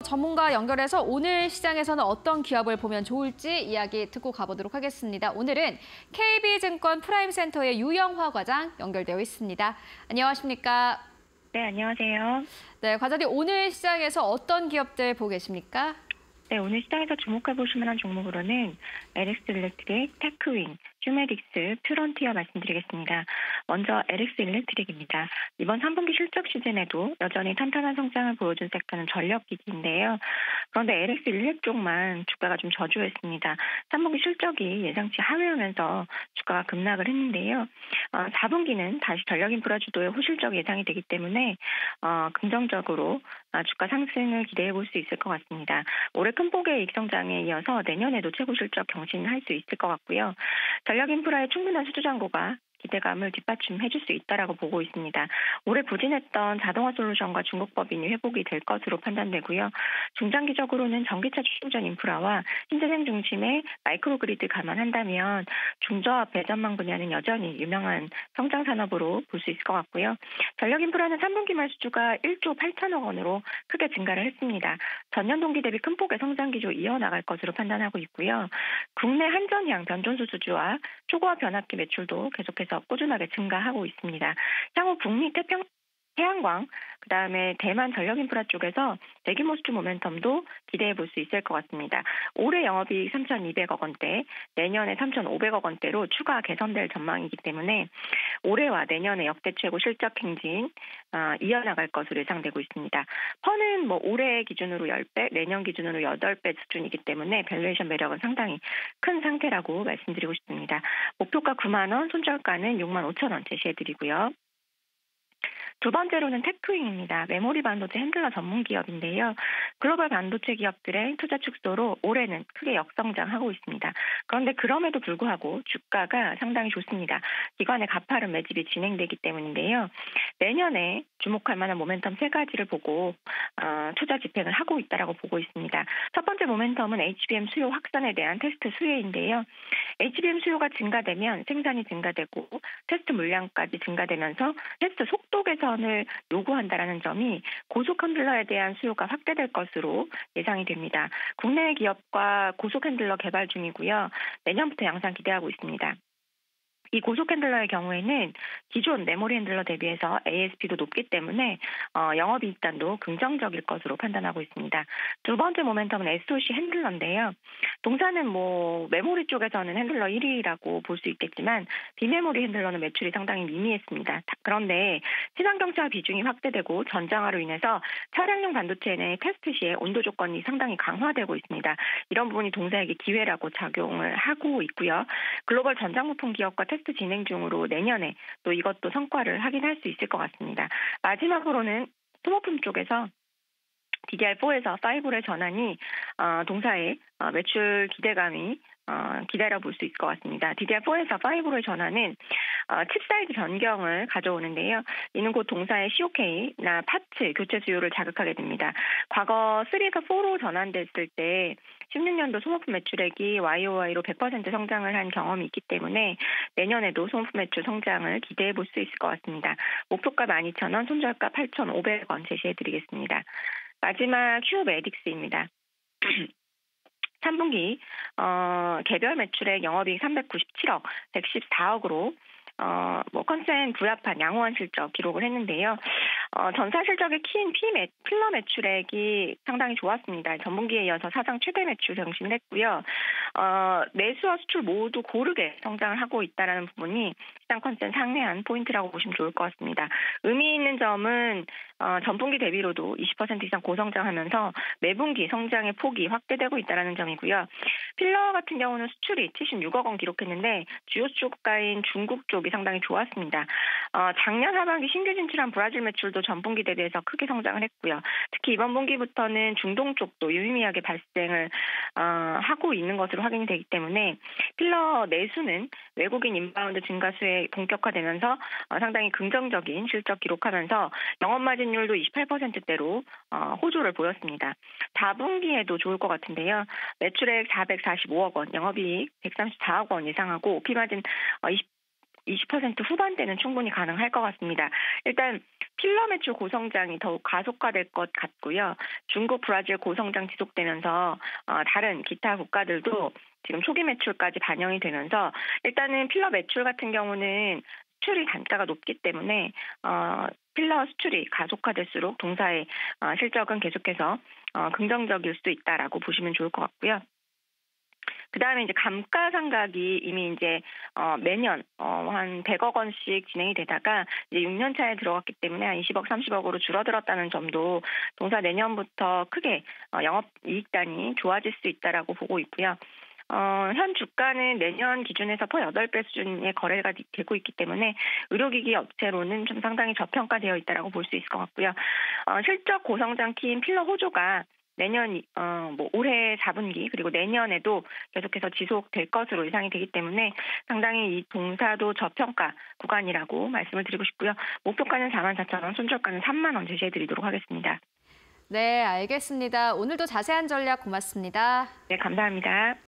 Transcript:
전문가 연결해서 오늘 시장에서는 어떤 기업을 보면 좋을지 이야기 듣고 가보도록 하겠습니다. 오늘은 KB증권 프라임센터의 유영화 과장 연결되어 있습니다. 안녕하십니까? 네, 안녕하세요. 네, 과장님 오늘 시장에서 어떤 기업들 보고 계십니까? 네, 오늘 시장에서 주목해 보실 만한 종목으로는 LX 일렉트릭, 테크윈, 휴메딕스, 퓨런티어 말씀드리겠습니다. 먼저 LX 일렉트릭입니다. 이번 3분기 실적 시즌에도 여전히 탄탄한 성장을 보여준 섹터는 전력기기인데요. 그런데 LX 일렉 쪽만 주가가 좀 저조했습니다. 3분기 실적이 예상치 하회하면서 주가가 급락을 했는데요. 4분기는 다시 전력인프라 주도의 호실적 예상이 되기 때문에 긍정적으로 주가 상승을 기대해 볼 수 있을 것 같습니다. 올해 큰 폭의 이익 성장에 이어서 내년에도 최고 실적 경신할 수 있을 것 같고요. 전력 인프라의 충분한 수주 잔고가 기대감을 뒷받침해 줄 수 있다라고 보고 있습니다. 올해 부진했던 자동화 솔루션과 중국 법인이 회복이 될 것으로 판단되고요. 중장기적으로는 전기차 충전 인프라와 신재생 중심의 마이크로그리드 감안한다면 중저압 배전망 분야는 여전히 유명한 성장 산업으로 볼 수 있을 것 같고요. 전력 인프라는 3분기 말 수주가 1조 8천억 원으로 크게 증가를 했습니다. 전년 동기 대비 큰 폭의 성장 기조 이어나갈 것으로 판단하고 있고요. 국내 한전향 변전소 수주와 초고압 변압기 매출도 계속해서 꾸준하게 증가하고 있습니다. 향후 북미 태양광, 그다음에 대만 전력인프라 쪽에서 대규모 수주 모멘텀도 기대해 볼 수 있을 것 같습니다. 올해 영업이익 3,200억 원대, 내년에 3,500억 원대로 추가 개선될 전망이기 때문에 올해와 내년에 역대 최고 실적 행진 이어나갈 것으로 예상되고 있습니다. 퍼는 올해 기준으로 10배, 내년 기준으로 8배 수준이기 때문에 밸류에이션 매력은 상당히 큰 상태라고 말씀드리고 싶습니다. 목표가 9만 원, 손절가는 6만 5천 원 제시해드리고요. 두 번째로는 테크윈입니다. 메모리 반도체 핸들러 전문 기업인데요. 글로벌 반도체 기업들의 투자 축소로 올해는 크게 역성장하고 있습니다. 그런데 그럼에도 불구하고 주가가 상당히 좋습니다. 기관의 가파른 매집이 진행되기 때문인데요. 내년에 주목할 만한 모멘텀 세 가지를 보고 투자 집행을 하고 있다라고 보고 있습니다. 첫 번째 모멘텀은 HBM 수요 확산에 대한 테스트 수혜인데요. HBM 수요가 증가되면 생산이 증가되고 테스트 물량까지 증가되면서 테스트 속도 개선을 요구한다라는 점이 고속 핸들러에 대한 수요가 확대될 것으로 예상이 됩니다. 국내 기업과 고속 핸들러 개발 중이고요. 내년부터 양산 기대하고 있습니다. 이 고속 핸들러의 경우에는 기존 메모리 핸들러 대비해서 ASP도 높기 때문에 영업이익단도 긍정적일 것으로 판단하고 있습니다. 두 번째 모멘텀은 SoC 핸들러인데요. 동사는 메모리 쪽에서는 핸들러 1위라고 볼 수 있겠지만 비메모리 핸들러는 매출이 상당히 미미했습니다. 그런데 친환경차 비중이 확대되고 전장화로 인해서 차량용 반도체 내 테스트 시에 온도 조건이 상당히 강화되고 있습니다. 이런 부분이 동사에게 기회라고 작용을 하고 있고요. 글로벌 전장부품 기업과 테스트 진행 중으로 내년에 또 이것도 성과를 확인할 수 있을 것 같습니다. 마지막으로는 소모품 쪽에서 DDR4에서 5의 전환이 동사의 매출 기대감이 기다려 볼 수 있을 것 같습니다. DDR4에서 5의 전환은 칩 사이즈 변경을 가져오는데요. 이는 곧 동사의 COK나 파츠 교체 수요를 자극하게 됩니다. 과거 3에서 4로 전환됐을 때 16년도 소모품 매출액이 YOY로 100% 성장을 한 경험이 있기 때문에 내년에도 소모품 매출 성장을 기대해 볼 수 있을 것 같습니다. 목표가 12,000원, 손절가 8,500원 제시해드리겠습니다. 마지막 휴메딕스입니다. 3분기 개별 매출액 영업이익 397억, 114억으로 컨센 불합한 양호한 실적 기록을 했는데요. 전사 실적의 키인 필러 매출액이 상당히 좋았습니다. 전분기에 이어서 사상 최대 매출 경신을 했고요. 매수와 수출 모두 고르게 성장을 하고 있다는 부분이 시장 컨센 상회한 포인트라고 보시면 좋을 것 같습니다. 의미 있는 점은 전분기 대비로도 20% 이상 고성장하면서 매분기 성장의 폭이 확대되고 있다는 점이고요. 필러 같은 경우는 수출이 76억 원 기록했는데 주요 수출국가인 중국 쪽이 상당히 좋았습니다. 작년 하반기 신규 진출한 브라질 매출도 전분기 대비해서 크게 성장을 했고요. 특히 이번 분기부터는 중동 쪽도 유의미하게 발생을 하고 있는 것으로 확인이 되기 때문에 필러 내수는 외국인 인바운드 증가 수에 본격화되면서 상당히 긍정적인 실적 기록하면서 영업마진율도 28%대로 호조를 보였습니다. 4분기에도 좋을 것 같은데요. 매출액 445억 원, 영업이익 134억 원 예상하고 OP마진 20% 후반대는 충분히 가능할 것 같습니다. 일단 필러 매출 고성장이 더욱 가속화될 것 같고요. 중국, 브라질 고성장 지속되면서 다른 기타 국가들도 지금 초기 매출까지 반영이 되면서 일단은 필러 매출 같은 경우는 수출이 단가가 높기 때문에 필러 수출이 가속화될수록 동사의 실적은 계속해서 긍정적일 수 있다라고 보시면 좋을 것 같고요. 그다음에 이제 감가상각이 이미 이제 매년 한 100억 원씩 진행이 되다가 이제 6년 차에 들어갔기 때문에 한 20억, 30억으로 줄어들었다는 점도 동사 내년부터 크게 영업이익단이 좋아질 수 있다라고 보고 있고요. 현 주가는 내년 기준에서 퍼 8배 수준의 거래가 되고 있기 때문에 의료기기 업체로는 좀 상당히 저평가되어 있다라고 볼 수 있을 것 같고요. 실적 고성장 키인 필러 호조가 내년 올해 4분기 그리고 내년에도 계속해서 지속될 것으로 예상이 되기 때문에 상당히 이 동사도 저평가 구간이라고 말씀을 드리고 싶고요. 목표가는 44,000원, 손절가는 3만 원 제시해드리도록 하겠습니다. 네, 알겠습니다. 오늘도 자세한 전략 고맙습니다. 네, 감사합니다.